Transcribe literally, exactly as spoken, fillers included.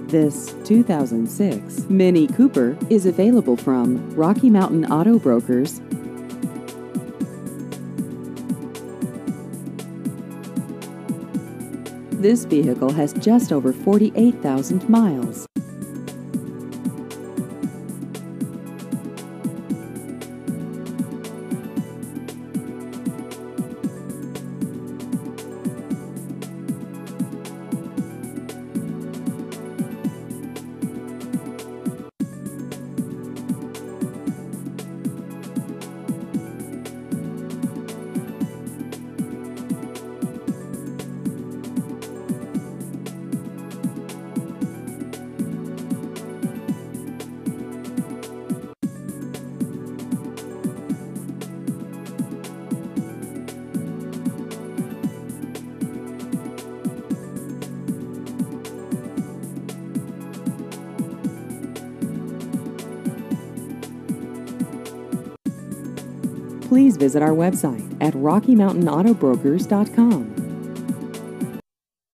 This two thousand six Mini Cooper is available from Rocky Mountain Auto Brokers. This vehicle has just over forty-eight thousand miles. Please visit our website at rocky mountain auto brokers dot com.